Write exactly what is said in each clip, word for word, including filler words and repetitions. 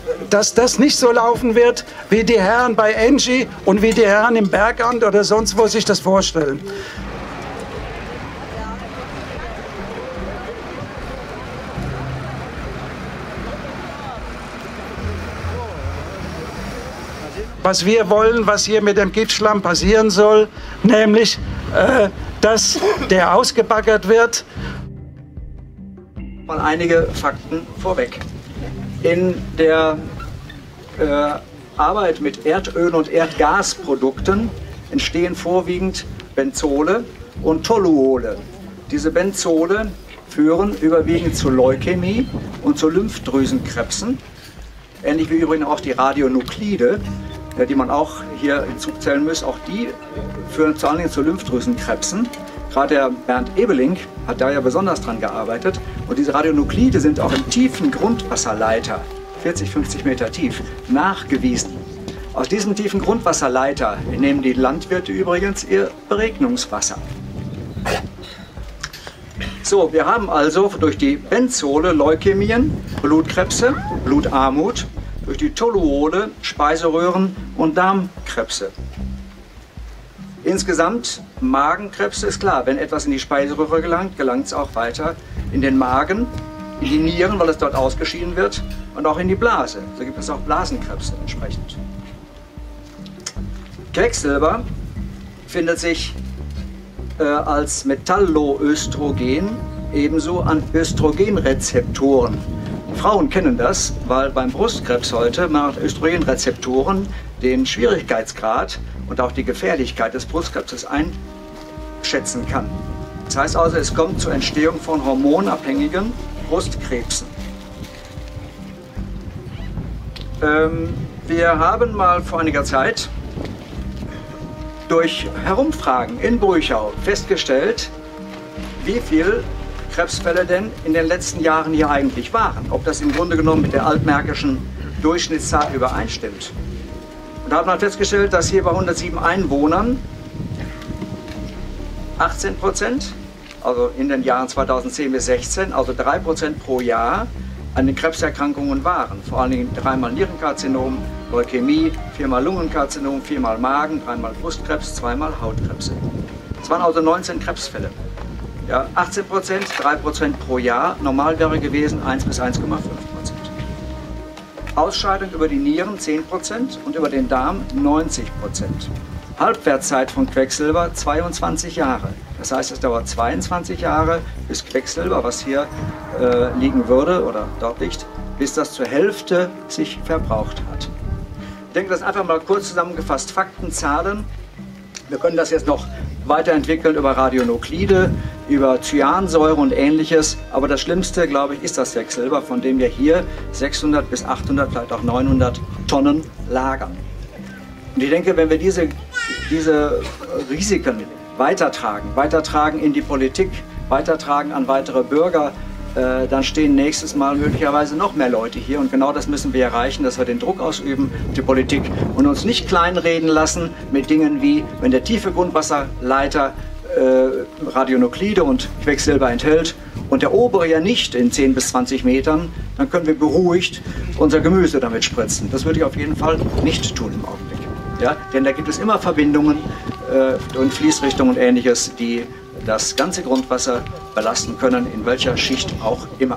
dass das nicht so laufen wird, wie die Herren bei Engie und wie die Herren im Bergamt oder sonst wo sich das vorstellen. Was wir wollen, was hier mit dem Giftschlamm passieren soll, nämlich, äh, dass der ausgebaggert wird. Mal einige Fakten vorweg. In der äh, Arbeit mit Erdöl- und Erdgasprodukten entstehen vorwiegend Benzole und Toluole. Diese Benzole führen überwiegend zu Leukämie und zu Lymphdrüsenkrebsen, ähnlich wie übrigens auch die Radionuklide, die man auch hier hinzuzählen muss. Auch die führen vor allen Dingen zu Lymphdrüsenkrebsen. Gerade der Bernd Ebeling hat da ja besonders dran gearbeitet. Und diese Radionuklide sind auch im tiefen Grundwasserleiter, vierzig, fünfzig Meter tief, nachgewiesen. Aus diesem tiefen Grundwasserleiter nehmen die Landwirte übrigens ihr Beregnungswasser. So, wir haben also durch die Benzole Leukämien, Blutkrebse, Blutarmut, durch die Toluole Speiseröhren- und Darmkrebse. Insgesamt Magenkrebse ist klar, wenn etwas in die Speiseröhre gelangt, gelangt es auch weiter in den Magen, in die Nieren, weil es dort ausgeschieden wird, und auch in die Blase. So gibt es auch Blasenkrebse entsprechend. Quecksilber findet sich äh, als Metalloöstrogen ebenso an Östrogenrezeptoren. Frauen kennen das, weil beim Brustkrebs heute man Östrogenrezeptoren den Schwierigkeitsgrad und auch die Gefährlichkeit des Brustkrebses einschätzen kann. Das heißt also, es kommt zur Entstehung von hormonabhängigen Brustkrebsen. Ähm, wir haben mal vor einiger Zeit durch Herumfragen in Brüchau festgestellt, wie viel Krebsfälle denn in den letzten Jahren hier eigentlich waren. Ob das im Grunde genommen mit der altmärkischen Durchschnittszahl übereinstimmt. Und da hat man festgestellt, dass hier bei hundertsieben Einwohnern achtzehn Prozent, also in den Jahren zweitausendzehn bis sechzehn, also drei Prozent pro Jahr an den Krebserkrankungen waren. Vor allen Dingen dreimal Nierenkarzinom, Leukämie, viermal Lungenkarzinom, viermal Magen, dreimal Brustkrebs, zweimal Hautkrebse. Es waren also neunzehn Krebsfälle. Ja, achtzehn Prozent, drei Prozent pro Jahr, normal wäre gewesen eins bis eins Komma fünf Prozent. Ausscheidung über die Nieren zehn Prozent und über den Darm neunzig Prozent. Halbwertszeit von Quecksilber zweiundzwanzig Jahre. Das heißt, es dauert zweiundzwanzig Jahre, bis Quecksilber, was hier äh, liegen würde oder dort liegt, bis das zur Hälfte sich verbraucht hat. Ich denke, das einfach mal kurz zusammengefasst. Fakten, Zahlen. Wir können das jetzt noch weiterentwickeln über Radionuklide, über Cyansäure und Ähnliches. Aber das Schlimmste, glaube ich, ist das Quecksilber, von dem wir hier sechshundert bis achthundert, vielleicht auch neunhundert Tonnen lagern. Und ich denke, wenn wir diese, diese Risiken weitertragen, weitertragen in die Politik, weitertragen an weitere Bürger, äh, dann stehen nächstes Mal möglicherweise noch mehr Leute hier. Und genau das müssen wir erreichen, dass wir den Druck ausüben, die Politik, und uns nicht kleinreden lassen mit Dingen wie, wenn der tiefe Grundwasserleiter äh, Radionuklide und Quecksilber enthält und der obere ja nicht in zehn bis zwanzig Metern, dann können wir beruhigt unser Gemüse damit spritzen. Das würde ich auf jeden Fall nicht tun im Augenblick. Ja, denn da gibt es immer Verbindungen äh, und Fließrichtungen und Ähnliches, die das ganze Grundwasser belasten können, in welcher Schicht auch immer.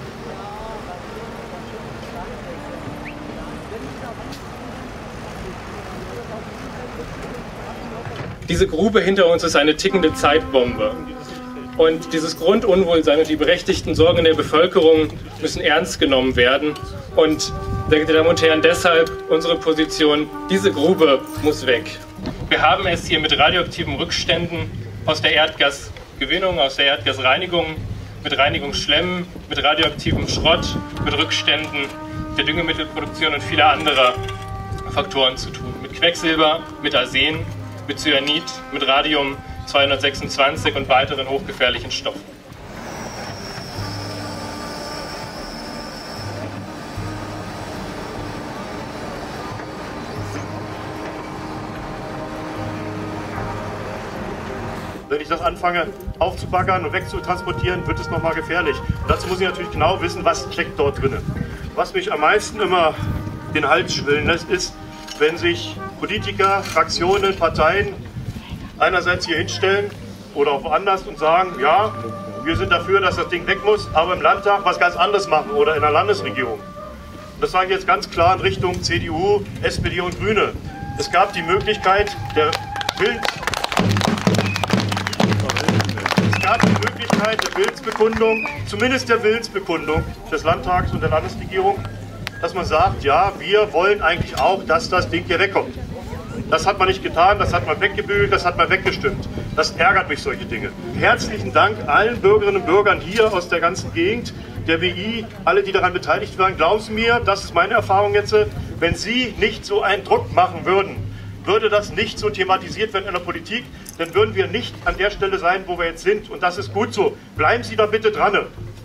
Diese Grube hinter uns ist eine tickende Zeitbombe. Und dieses Grundunwohlsein und die berechtigten Sorgen der Bevölkerung müssen ernst genommen werden. Und, sehr geehrte Damen und Herren, deshalb unsere Position, diese Grube muss weg. Wir haben es hier mit radioaktiven Rückständen aus der Erdgasgewinnung, aus der Erdgasreinigung, mit Reinigungsschlemmen, mit radioaktivem Schrott, mit Rückständen der Düngemittelproduktion und vieler anderer Faktoren zu tun. Mit Quecksilber, mit Arsen, mit Cyanid, mit Radium zweihundertsechsundzwanzig und weiteren hochgefährlichen Stoffen. Wenn ich das anfange aufzubaggern und wegzutransportieren, wird es nochmal gefährlich. Und dazu muss ich natürlich genau wissen, was steckt dort drin. Was mich am meisten immer den Hals schwillen lässt, ist, wenn sich Politiker, Fraktionen, Parteien einerseits hier hinstellen oder auch woanders und sagen, ja, wir sind dafür, dass das Ding weg muss, aber im Landtag was ganz anderes machen oder in der Landesregierung. Das sage ich jetzt ganz klar in Richtung C D U, S P D und Grüne. Es gab die Möglichkeit der Willens es gab die Möglichkeit der Willensbekundung, zumindest der Willensbekundung des Landtags und der Landesregierung, dass man sagt, ja, wir wollen eigentlich auch, dass das Ding hier wegkommt. Das hat man nicht getan, das hat man weggebügelt, das hat man weggestimmt. Das ärgert mich, solche Dinge. Herzlichen Dank allen Bürgerinnen und Bürgern hier aus der ganzen Gegend, der W I, alle, die daran beteiligt waren. Glauben Sie mir, das ist meine Erfahrung jetzt, wenn Sie nicht so einen Druck machen würden, würde das nicht so thematisiert werden in der Politik, dann würden wir nicht an der Stelle sein, wo wir jetzt sind. Und das ist gut so. Bleiben Sie da bitte dran.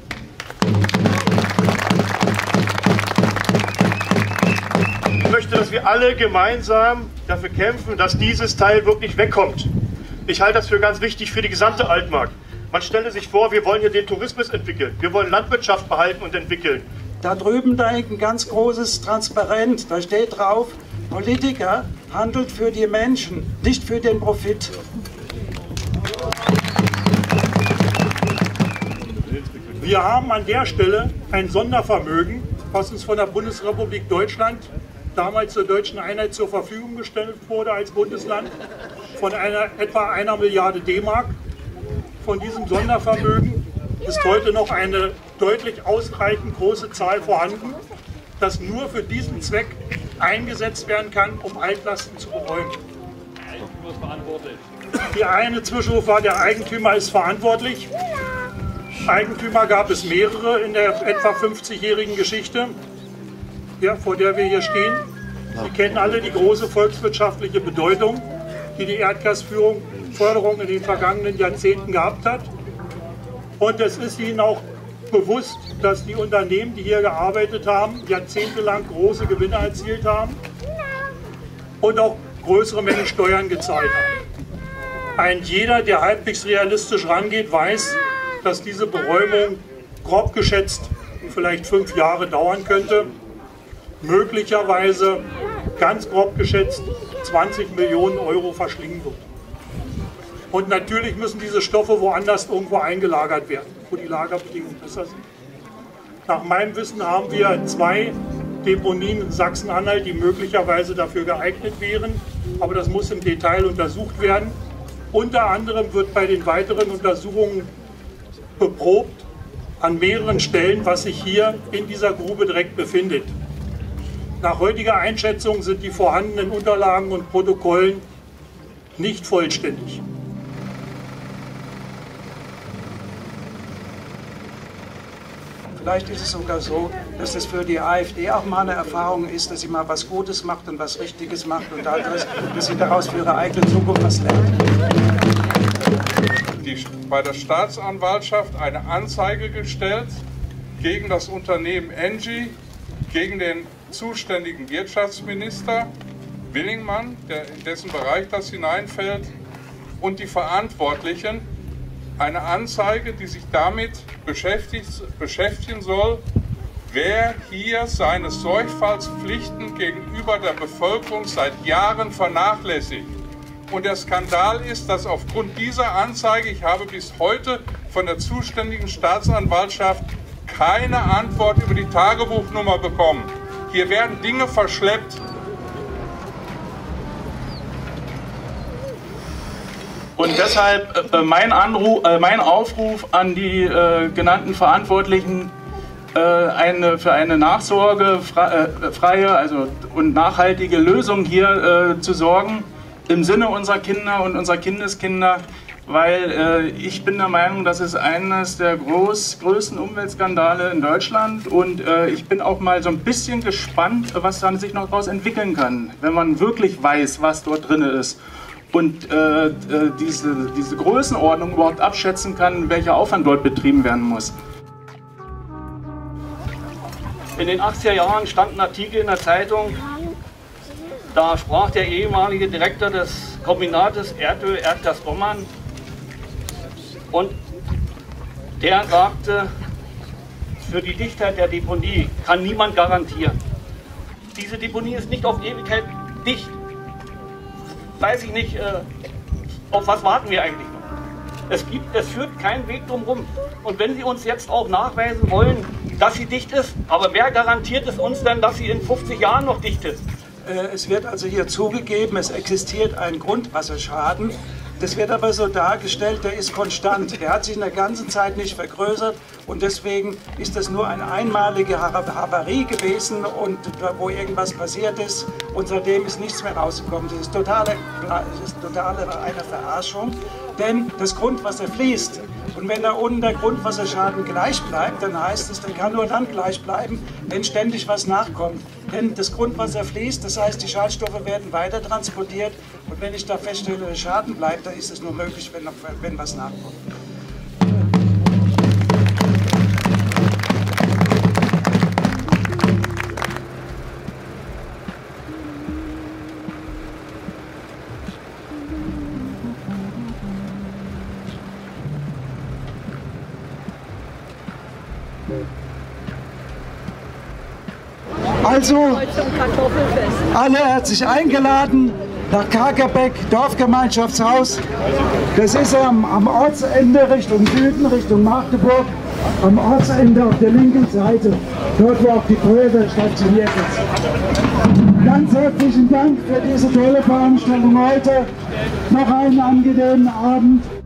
Ich möchte, dass wir alle gemeinsam dafür kämpfen, dass dieses Teil wirklich wegkommt. Ich halte das für ganz wichtig für die gesamte Altmark. Man stelle sich vor, wir wollen hier den Tourismus entwickeln. Wir wollen Landwirtschaft behalten und entwickeln. Da drüben da hängt ein ganz großes Transparent. Da steht drauf, Politiker handelt für die Menschen, nicht für den Profit. Wir haben an der Stelle ein Sondervermögen, was uns von der Bundesrepublik Deutschland damals zur deutschen Einheit zur Verfügung gestellt wurde als Bundesland, von einer, etwa einer Milliarde D-Mark. Von diesem Sondervermögen ist heute noch eine deutlich ausreichend große Zahl vorhanden, das nur für diesen Zweck eingesetzt werden kann, um Altlasten zu beräumen. Die eine Zwischenruf war, der Eigentümer ist verantwortlich. Eigentümer gab es mehrere in der etwa fünfzigjährigen Geschichte, ja, vor der wir hier stehen. Sie kennen alle die große volkswirtschaftliche Bedeutung, die die Erdgasförderung in den vergangenen Jahrzehnten gehabt hat. Und es ist Ihnen auch bewusst, dass die Unternehmen, die hier gearbeitet haben, jahrzehntelang große Gewinne erzielt haben und auch größere Mengen Steuern gezahlt haben. Ein jeder, der halbwegs realistisch rangeht, weiß, dass diese Beräumung grob geschätzt vielleicht fünf Jahre dauern könnte. Möglicherweise, ganz grob geschätzt, zwanzig Millionen Euro verschlingen wird. Und natürlich müssen diese Stoffe woanders irgendwo eingelagert werden, wo die Lagerbedingungen besser sind. Nach meinem Wissen haben wir zwei Deponien in Sachsen-Anhalt, die möglicherweise dafür geeignet wären, aber das muss im Detail untersucht werden. Unter anderem wird bei den weiteren Untersuchungen beprobt an mehreren Stellen, was sich hier in dieser Grube direkt befindet. Nach heutiger Einschätzung sind die vorhandenen Unterlagen und Protokollen nicht vollständig. Vielleicht ist es sogar so, dass es für die AfD auch mal eine Erfahrung ist, dass sie mal was Gutes macht und was Richtiges macht und dadurch, dass sie daraus für ihre eigene Zukunft was lernt. Die, bei der Staatsanwaltschaft eine Anzeige gestellt gegen das Unternehmen Engie, gegen den zuständigen Wirtschaftsminister Willingmann, der, in dessen Bereich das hineinfällt, und die Verantwortlichen. Eine Anzeige, die sich damit beschäftigt, beschäftigen soll, wer hier seine Sorgfaltspflichten gegenüber der Bevölkerung seit Jahren vernachlässigt. Und der Skandal ist, dass aufgrund dieser Anzeige, ich habe bis heute von der zuständigen Staatsanwaltschaft keine Antwort über die Tagebuchnummer bekommen. Hier werden Dinge verschleppt. Und deshalb äh, mein, Anruf, äh, mein Aufruf an die äh, genannten Verantwortlichen, äh, eine, für eine nachsorgefreie also, und nachhaltige Lösung hier äh, zu sorgen, im Sinne unserer Kinder und unserer Kindeskinder, weil äh, ich bin der Meinung, das ist eines der groß, größten Umweltskandale in Deutschland und äh, ich bin auch mal so ein bisschen gespannt, was dann sich noch daraus entwickeln kann, wenn man wirklich weiß, was dort drin ist. Und äh, diese, diese Größenordnung überhaupt abschätzen kann, welcher Aufwand dort betrieben werden muss. In den achtziger Jahren stand ein Artikel in der Zeitung, da sprach der ehemalige Direktor des Kombinates Erdöl Erdgas Bommann und der sagte, für die Dichtheit der Deponie kann niemand garantieren. diese Deponie ist nicht auf Ewigkeit dicht. Weiß ich nicht, äh, auf was warten wir eigentlich noch? Es, gibt, es führt keinen Weg drumherum. Und wenn Sie uns jetzt auch nachweisen wollen, dass sie dicht ist, aber wer garantiert es uns denn, dass sie in fünfzig Jahren noch dicht ist? Es wird also hier zugegeben, es existiert ein Grundwasserschaden. Das wird aber so dargestellt, der ist konstant. Der hat sich in der ganzen Zeit nicht vergrößert und deswegen ist das nur eine einmalige Havarie gewesen, und wo irgendwas passiert ist, und seitdem ist nichts mehr rausgekommen. Das ist totale, das ist totale eine Verarschung, denn das Grundwasser fließt. Und wenn da unten der Grundwasserschaden gleich bleibt, dann heißt es, dann kann nur dann gleich bleiben, wenn ständig was nachkommt. Denn das Grundwasser fließt, das heißt, die Schadstoffe werden weiter transportiert, und wenn ich da feststelle, der Schaden bleibt, dann ist es nur möglich, wenn, noch, wenn was nachkommt. Also, alle herzlich eingeladen nach Kagerbeck, Dorfgemeinschaftshaus. Das ist am, am Ortsende Richtung Süden, Richtung Magdeburg, am Ortsende auf der linken Seite, dort wo auch die Feuerwehr stationiert ist. Ganz herzlichen Dank für diese tolle Veranstaltung heute. Noch einen angenehmen Abend.